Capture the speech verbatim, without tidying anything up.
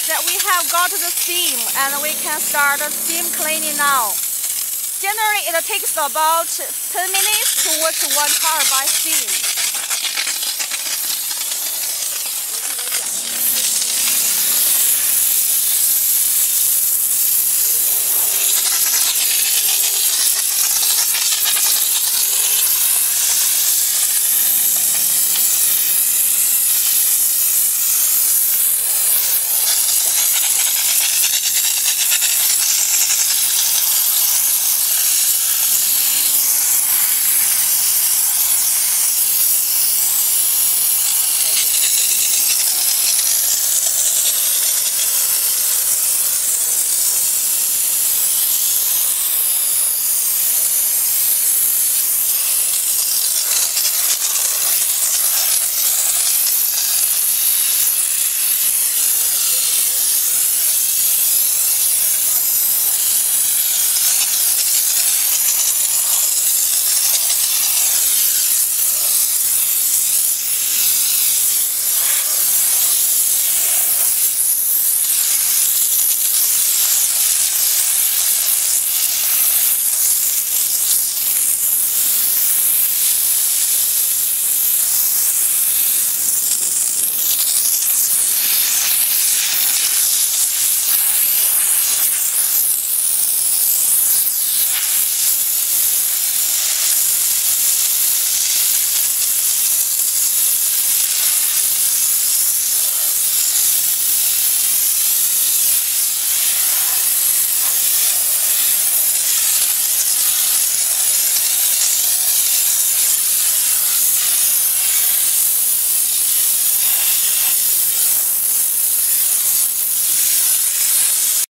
that we have got the steam and we can start steam cleaning now. Generally, it takes about ten minutes to wash one car by steam.